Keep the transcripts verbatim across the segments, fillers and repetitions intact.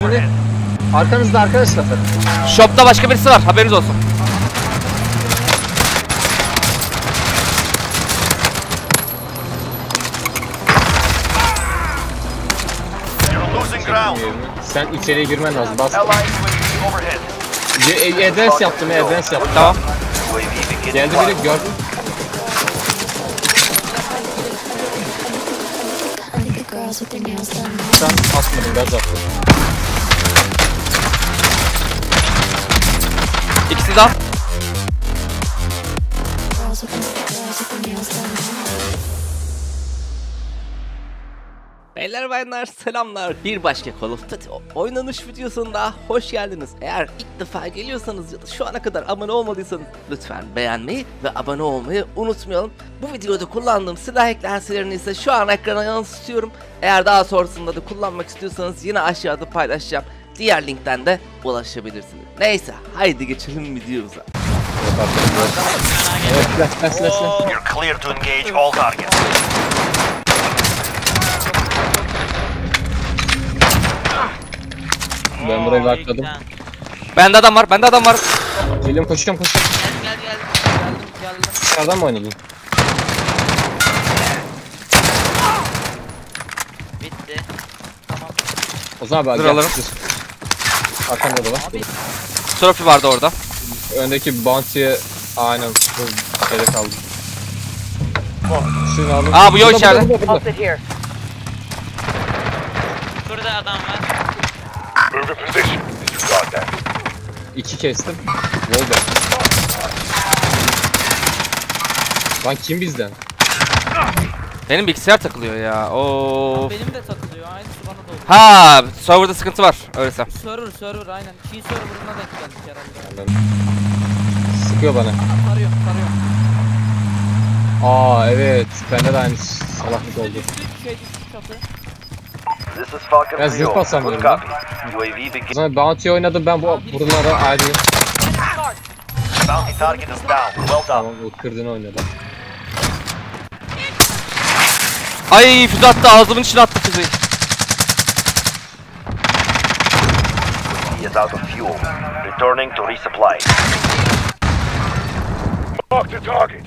Arkanızda arkadaşlar. Shop'ta başka birisi var, haberiniz olsun. Sen içeriye girmen lazım. Bas. Advance yaptım, advance yaptım. Tamam. Geldi biri, gördün. Sen atmadın, gaz attın. İkisi daha. Beyler bayanlar selamlar. Bir başka Call of Duty oynanış videosunda hoş geldiniz. Eğer ilk defa geliyorsanız ya da şu ana kadar abone olmadıysanız lütfen beğenmeyi ve abone olmayı unutmayalım. Bu videoda kullandığım silah eklentilerini ise şu an ekrana yansıtıyorum. Eğer daha sonrasında da kullanmak istiyorsanız yine aşağıda paylaşacağım. Diğer linkten de ulaşabilirsiniz. Neyse haydi geçelim videomuza. Evet, silah, silah, silah, silah. You're clear to engage all targets. Ben burayı bakladım. Bende adam var, bende adam var. Geliyorum, koşuyorum, koşuyorum. Gel gel gel. Geldim geldim. Dışarıdan mı oynadın? Bitti. Tamam. O zaman abi Dur gel. alırım. Arkanda da var. Trophy vardı orada. Öndeki bounty'ye aynen bu şeyde kaldı. Şunu aldım. Aa, bu yok Burada, içeride. burada, burada, burada. Şurada adam var. Move in position. You got that. İki kestim. Wallbang. Lan kim bizden? Benim bilgisayar takılıyor ya. Oo. Benim de takılıyor. Aynısı bana da oldu. Ha, serverda sıkıntı var öylesem. Server server aynen. Key server'ına denk geldik herhalde. Sıkıyor bana. Tarıyor tarıyor. Aa evet. Bende de aynı salaklık oldu. Düştü şey düştü çatı. This is Falcon Ben zırh three. basamıyorum Good lan. copy. U A V O begin. zaman bounty oynadım, ben bu buralara ayrı. Bounty target is down. Well done. Tamam, o kırdığını oynadım. Ay füze attı, ağzımın içine attı füzeyi. He is out of fuel. Returning to resupply. Mark the target.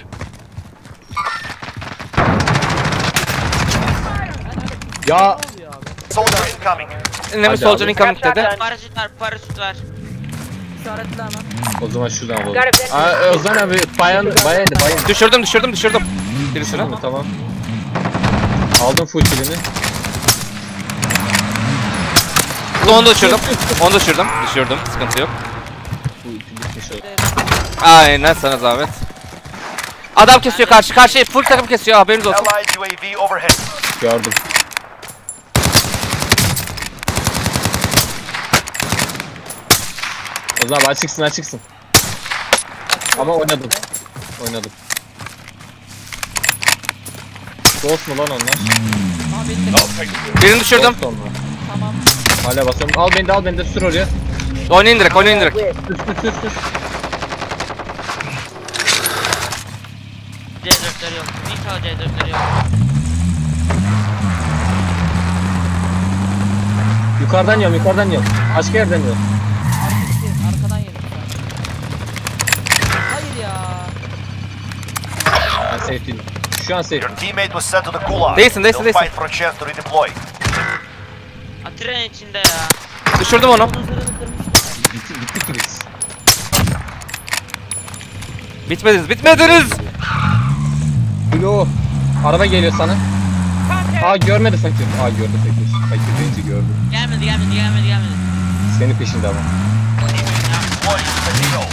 Ya Soldier incoming. Ne mi Hadi soldier abi. incoming dedi. Paraşüt var paraşüt var. İşaretle hemen. o zaman şuradan alalım. Aa, Ozan abi bayan bayandı bayan. Düşürdüm düşürdüm düşürdüm. Birisini. Tamam, tamam. Aldım full killini. Onu da düşürdüm. Onu da düşürdüm. Düşürdüm. Sıkıntı yok. Full kill bitmiş oldu. Aynen sana zahmet. Adam kesiyor karşı karşıya, full takım kesiyor, haberiniz olsun. Allied U A V overhead. Gördüm. O zaman açıksın açıksın. Ama oynadım. Oynadım. Ghost mu lan onlar? Ama beni de Birini düşürdüm. Ghost onlar. tamam. Hala basıyorum. Al beni de al beni de sür oraya. Oynayın direkt, oynayın direkt. Sür sür sür sür. C dörtleri yok. İnşallah C dörtleri yok. Yukarıdan yiyorum yukarıdan yiyorum. Başka yerden yiyorum. Arkası arkadan yedim. Hayır ya. Ben safe değilim. Şu an safe. Your teammate was sent to the gulag. Değilsin, değilsin, They'll değilsin. fight for a chance to redeploy. Ha, tren içinde ya. Düşürdüm onu. Zırhını kırmıştım. Bitti, bittik mi biz? Bitmediniz, bitmediniz. Blue. Araba geliyor sana. Aa görmedi fakir. Aa gördü fakir. Fakir deyince gördü. Gelmedi gelmedi gelmedi gelmedi. Senin peşinde ama. Deploy to the hero.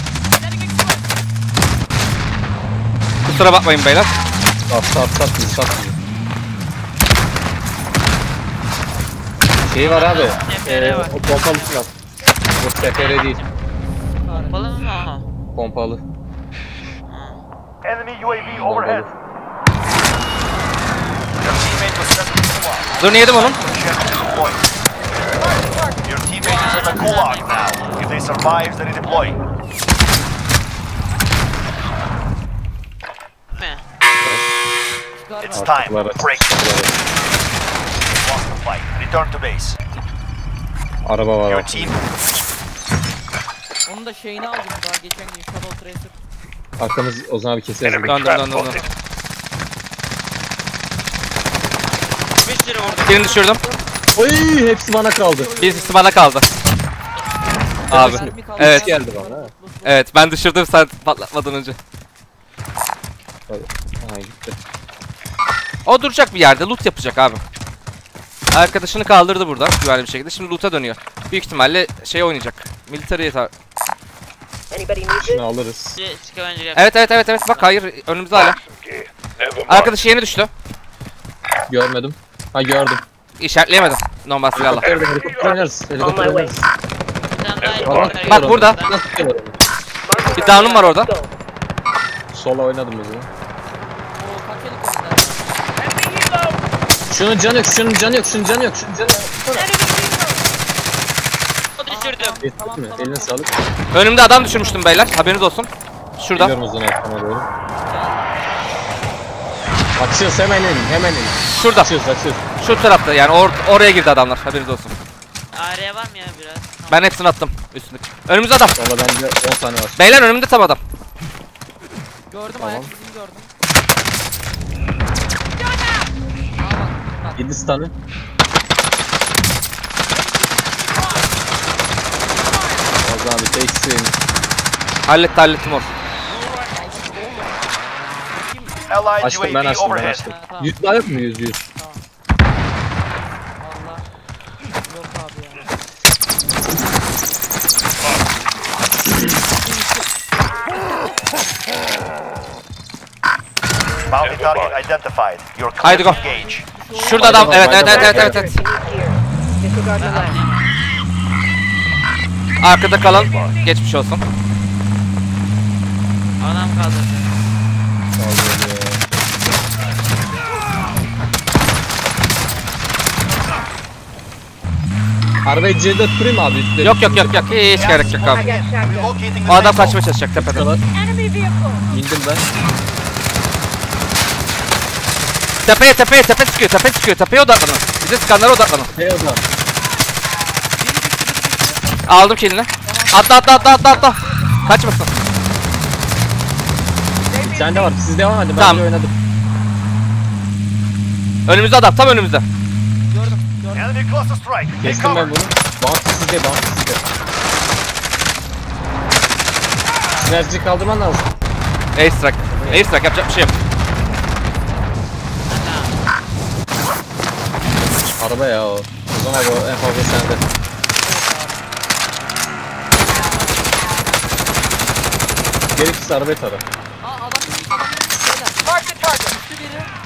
Kusura bakmayın beyler. Sat sat sat bizi sat bizi. Şey var abi. Eee o pompalı silah. O S F R değil. Kapalı mı aha? Pompalı. Enemy U A V overhead. Your teammate was sent to the gulag. Zırhını yedim onun. Chance to redeploy. Your teammate is in the gulag now. If they survive, they redeploy. Mi? It's time. Artıklar Break. açık. Lost the fight. Return to base. Araba var. Your bak. team. Onun da şeyini aldım daha geçen gün Shadow Tracer. Arkamız Ozan abi keser. Enemy Döndüm trap döndüm döndüm. spotted. Bir sürü vurdum. Birini düşürdüm. Oy hepsi bana kaldı. Birisi bana kaldı. Abi. Mermi kaldı. Evet. Geldi bana. ha. Evet ben düşürdüm sen patlatmadan önce. Ha gitti. O duracak bir yerde loot yapacak abi. Arkadaşını kaldırdı buradan güvenli bir şekilde. Şimdi loot'a dönüyor. Büyük ihtimalle şey oynayacak. Military'ye tar... Şunu alırız. Bir scavenger yap. Evet evet evet evet bak hayır önümüzde hala. Arkadaşı yeni düştü. Görmedim. Ha gördüm. İşaretleyemedim normal silahla. Helikopter helikopter oynarız. Helikopter oynarız. Bir tane daha Bak, helikopter bak geldi. burada. Nasıl tutuyorlar onu? Bir down'um var orada. Sola oynadım o zaman. O kaç helikopter? Şunun canı yok, şunun canı yok, şunun canı yok, şunun canı yok. O düşürdüm. Yettik mi? Eline sağlık. Önümde adam düşürmüştüm beyler haberiniz olsun. Şurada. Biliyorum o zaman arkama doğru. Açıyoruz hemen in, hemen in. Şurada. Açıyoruz, açıyoruz. Şu tarafta yani or oraya girdi adamlar haberiniz olsun. Araya var mı ya biraz? Ben hepsini attım üstündeki. Önümüzde adam. Valla bende on tane var. Beyler önümde tam adam. Gördüm Tamam. ayak izini gördüm. yedi tane. Ozan abi teksin. Halletti hallettim o. Allied Açtım ben U A V açtım ben overhead. açtım. Ha, tamam. yüz daha yok mu yüz yüz? Allah. Yok abi ya. Bounty target identified. You're clear Haydi to go. engage. Şurada adam. Evet evet evet evet evet. evet. Arkada kalan geçmiş olsun. Adam kaldı. Arabayı C dört kurayım abi üstte. Yok yok yok yok hiç gerek yok abi. Relocating the O adam safe kaçmaya çalışacak tepeden. Kadar. İndim ben. Tepeye tepeye tepe çıkıyor tepe çıkıyor tepeye odaklanın. Bize sıkanlara odaklanın. Hey o da. Aldım kilini. Atla atla atla atla atla. Kaçmasın. Sende var. Siz devam edin. Ben Tamam. bir oynadım. Önümüzde adam tam önümüzde. Gördüm. Gördüm. Enemy cluster strike. Take Kestim cover. ben bunu. Bounty sizde, bounty sizde. Sinerjiyi kaldırman lazım. Air strike. Air strike yapacak bir şey yok. Araba ya o. O zaman abi o en fazla sende. Gerekirse arabayı tara. Aa adam inmiş adam inmiş. Beyler. Mark the target. Düştü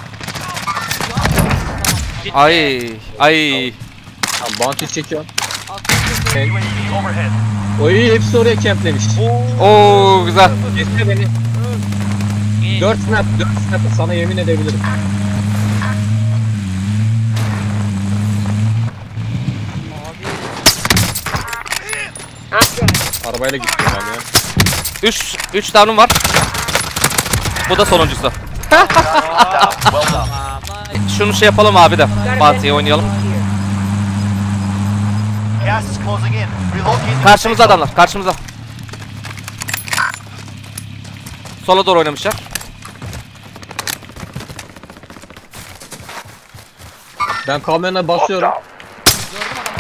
biri. Ay ay. Tamam bounty çekiyorum. Atlı U A V overhead. Oy hepsi oraya camplemiş. Oo güzel. Geçti beni. İyi. dört snap, dört snap sana yemin edebilirim. Arabayla gittim ben ya. üç üç down'um var. Bu da sonuncusu. Down. Well done. Nice. Şunu şey yapalım abi de. Bounty'yi oynayalım. Gas is closing in. Relocating the Karşımıza safe zone. adamlar karşımıza. Sola doğru oynamışlar. Ben kamyona basıyorum. Gördüm adamı.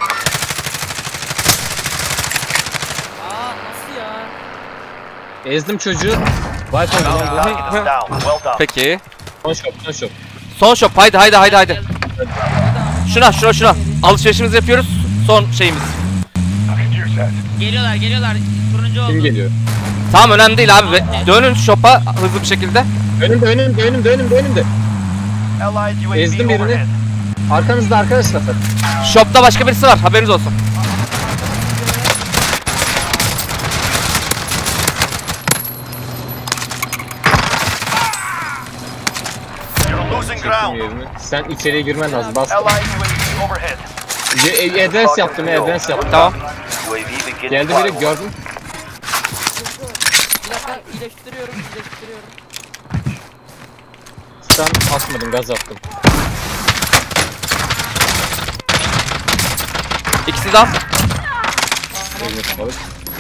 Aa nasıl ya? Ezdim çocuğu. Vay Bounty lan bu. target is down. Well done. Peki. Son shop, son shop. Son shop haydi haydi haydi haydi. Şuna şuna şuna. Alışverişimizi yapıyoruz. Son şeyimiz. Geliyorlar geliyorlar. Turuncu oldu. Kim geliyor? Tamam önemli değil abi. Ve dönün shop'a hızlı bir şekilde. Önümde, önümde, önümde, önümde, önümde. Allied U A V Ezdim birini. overhead. Arkanızda arkadaşlar. Shop'ta başka birisi var. Haberiniz olsun. You're losing Çektim ground. yerimi. Sen içeriye girmen lazım. Bastım. Allied U A V overhead. E- e- Advance yaptım, advance yaptım. Tamam. U A V beginning Geldi biri, flyover. gördüm. Bir dakika iyileştiriyorum iyileştiriyorum. Sen atmadın, gaz attım. İkisi de al. Eline sağlık.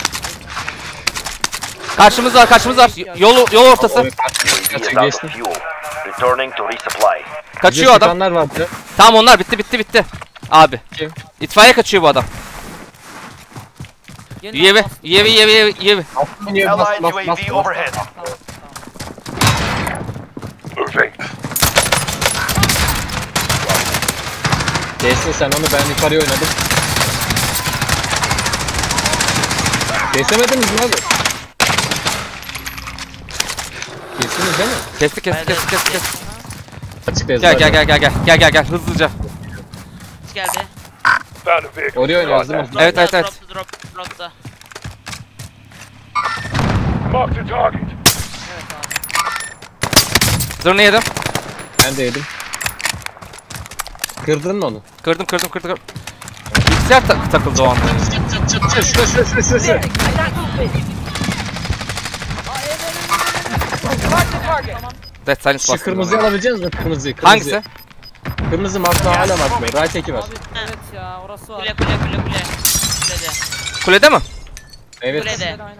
Karşımız var, karşımız var. Yol yol ortası. Abi, U A V is kaçı out geçti. of fuel. Returning to resupply. Kaçıyor adam. Sıkanlar vardı. Tamam onlar bitti bitti bitti. Abi. Kim? İtfaiye kaçıyor bu adam. Gelin U A V, abi, bas. U A V, U A V, U A V. Aklım niye bas Allied bas U A bas V bas. overhead. Tamam, tamam. Moving. Kesin sen onu, ben yukarıya oynadım. Kesemediniz mi abi? Kestiniz değil mi? Kestik kestik kestik kestik. kestik. Açıklayız. Gel gel gel gel gel gel gel gel hızlıca. Hiç geldi. Found a vehicle. Oraya oynuyoruz değil mi? Evet evet evet. Dropta drop dropta. Mark the target. Evet abi. Zırhını yedim. Ben de yedim. Kırdın mı onu? Kırdım kırdım kırdım. kırdım. Bilgisayar tak takıldı o anda. Çıt çıt çıt çıt şuraya şuraya şuraya şuraya şuraya. Death silence Şu bastım. kırmızıyı alabileceğiniz mi? Kırmızıyı. Kırmızıyı. Hangisi? Kırmızı marka hala var. Right eki var. Abi evet ya orası var. Kule kule kule kule. Kulede. Kulede mi? Evet. Kulede. Evet, aynen.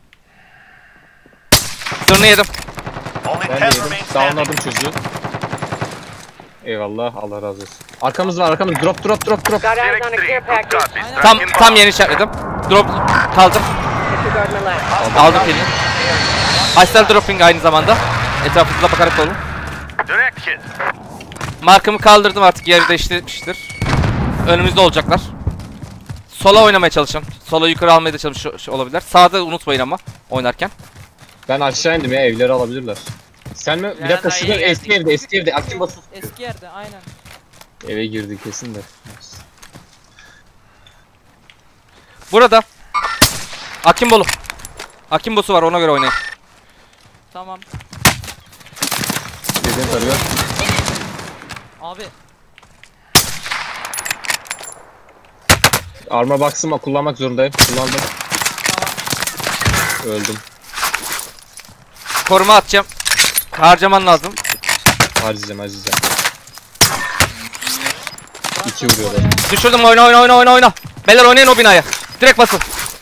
Zırhını yedim. Only Ben de ten yedim. remain standing. Downladım çocuğu. Eyvallah. Allah razı olsun. Arkamız var arkamız. Drop drop drop drop. Got eyes on a care package. Aynen. Tam tam yeni işaretledim. Drop kaldım. Disregard my last. Aldım elini. Hostile dropping aynı zamanda. Etrafınıza bakarak olun. Direction. Markamı kaldırdım, artık yeri değiştirmiştir. Önümüzde olacaklar. Sola oynamaya çalışın. Sola yukarı almaya da çalışıyor olabilir. Sağda unutmayın ama oynarken. Ben aşağı indim ya, evleri alabilirler. Sen mi? Bir Nereden dakika daha şurada yeni eski geldik? evde eski evde aktif basın. Eski yerde aynen. Eve girdi kesin de. Burada Akimbolu. Akimbosu var, ona göre oynayın. Tamam. Dediğin tarıyor. Abi Arma box'ımı kullanmak zorundayım. Kullandım. Öldüm. Koruma atacağım. Harcaman lazım. Harcayacağım harcayacağım. İki vuruyorlar. Düşürdüm, oyna oyna oyna oyna oyna. Beyler oynayın o binaya. Direkt basın.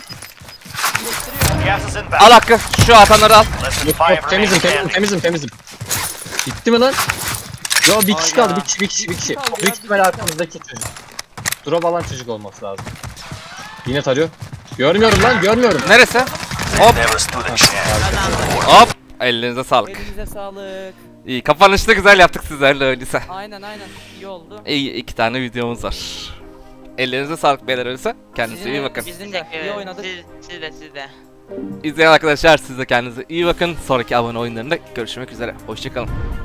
Gas is inbound. Al Hakkı. Şu atanları al. Less than Yok five yok temizim remaining temizim standing. temizim temizim. Gitti mi lan? Yo bir kişi Hayda. kaldı, bir kişi bir kişi bir kişi. Kaldı ya, Büyük bir ihtimal kişi arkamızdaki çocuk. Drop alan çocuk olması lazım. Yine tarıyor. Görmüyorum lan, görmüyorum. Neresi? Hop Never stood a chance. hop. Ellerinize sağlık. elinize sağlık. İyi, kapanışta güzel yaptık sizlerle öyleyse. Aynen aynen. İyi oldu. İyi, iki tane videomuz var. Ellerinize sağlık beyler öyleyse. Kendinize Sizin iyi de- bakın. Bizim de iyi oynadık. Siz, siz de siz de. İzleyen arkadaşlar siz de kendinize iyi bakın. Sonraki abone oyunlarında görüşmek üzere. Hoşçakalın.